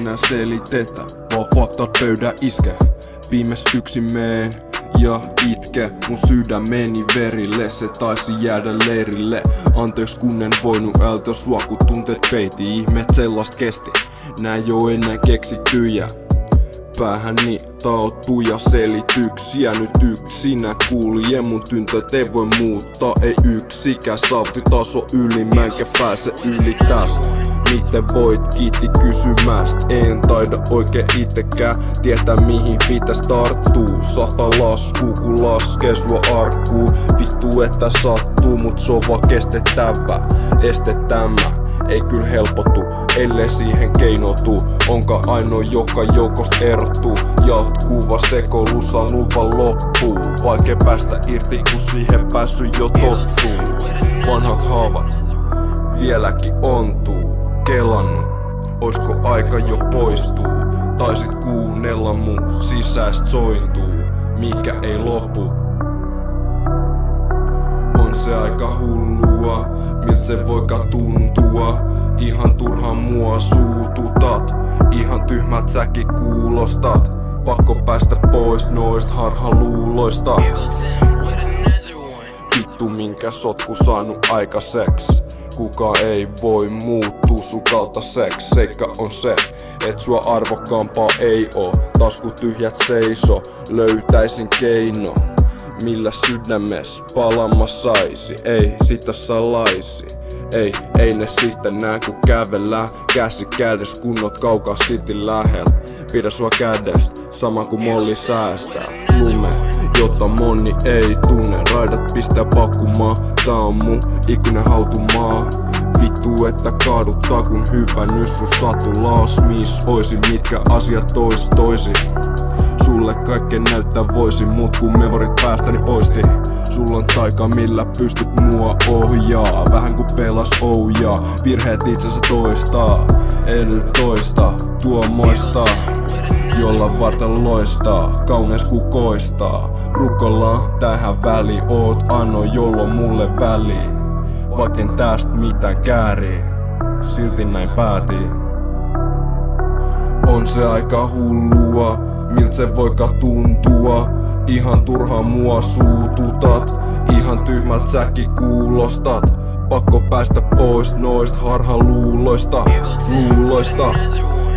enää selitetä, vaan faktat pöydän iske. Viimeis yksin meen ja itke, mun sydämeni verille. Se taisi jäädä leirille. Anteeksi kun en voinut ältä sua, kun tunteet peiti. Ihmeet sellast kesti, nää ei oo enää keksittyjä. Päähäni taottuja selityksiä. Nyt yksinä kulje, mun tyntöt ei voi muuttaa. Ei yksikään saavutitaso yli, mä enkä pääse yli tästä. Miten voit, kiitti kysymästä. En taida oikein itekään tietää mihin pitäis tarttuu. Sata laskuu kun laskee sua arkkuun. Vittu että sattuu, mut se on vaan kestettävä. Estettämä ei kyllä helpotu, ellei siihen keinotu. Onka ainoa joka joukosta erottuu. Jatkuva sekoilussa luva loppuu. Vaikea päästä irti kun siihen päässyt jo tottuu. Vanhat haavat vieläkin ontuu. Kelannut, oisko aika jo poistuu. Taisit kuunnella mun sisäist sointuu, mikä ei lopu. On se aika hullua, miltä se voikaan tuntua. Ihan turhaan mua suututat, ihan tyhmät säkin kuulostat. Pakko päästä pois noista harhaluuloista. Vittu minkä sotku saanut aikaiseks. Kuka ei voi muuttua sun kaltaiseks. Seikka on se, et sua arvokkaampaa ei oo. Tasku tyhjät seiso, löytäisin keino. Millä sydämes palama saisi, ei sitä salaisi. Ei ne sitten nää kun kävellään käsi kädessä kun oot kaukaa sitin lähellä. Pidä sua kädestä, sama kun molli säästää. Lume, jota moni ei tunne. Raidat pistää pakkumaan, tää on mun ikuinen hautumaa. Vittu että kaaduttaa kun hypännyt sun satulas. Miss oisin mitkä asiat toisi. Sulle kaikkeen näyttää voisin, mut kun memorit päästäni poisti. Sulla on taika millä pystyt mua ohjaa. Vähän ku pelas oujaa, virheet itsensä toistaa. En toista, tuo moistaa. Jolla vartalo loistaa, kauneus kukoistaa. Rukollaan tähän väliin, oot anno jollo mulle väliin. Vaikken tästä mitään käärii, silti näin päätin. On se aika hullua, miltä se voikaan tuntua. Ihan turhaan mua suututat, ihan tyhmät säkin kuulostat. Pakko päästä pois noista harhaluuloista.